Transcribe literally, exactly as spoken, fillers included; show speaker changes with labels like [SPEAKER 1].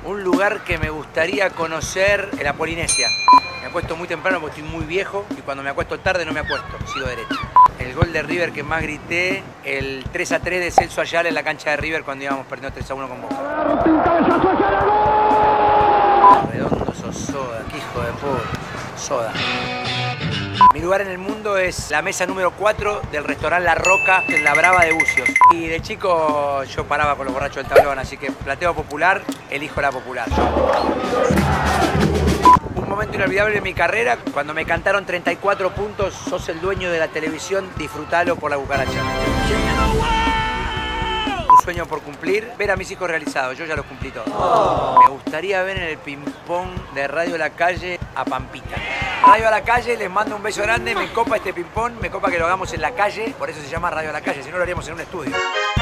[SPEAKER 1] Un lugar que me gustaría conocer es la Polinesia. Me acuesto muy temprano porque estoy muy viejo y cuando me acuesto tarde no me acuesto, sigo derecho. El gol de River que más grité, el tres a tres de Celso Ayala en la cancha de River cuando íbamos perdiendo tres a uno con Boca. Redondo sos soda, qué hijo de puta. Soda. Mi lugar en el mundo es la mesa número cuatro del restaurante La Roca en La Brava de Bucios. Y de chico yo paraba con los borrachos del tablón, así que plateo popular, elijo la popular. Un momento inolvidable en mi carrera, cuando me cantaron treinta y cuatro puntos, sos el dueño de la televisión, disfrutalo por la cucaracha. Un sueño por cumplir, ver a mis hijos realizados, yo ya los cumplí todos. Oh. Me gustaría ver en el ping-pong de Radio La Calle a Pampita. Radio a la Calle, les mando un beso grande, me copa este ping-pong, me copa que lo hagamos en la calle, por eso se llama Radio a la Calle, si no lo haríamos en un estudio.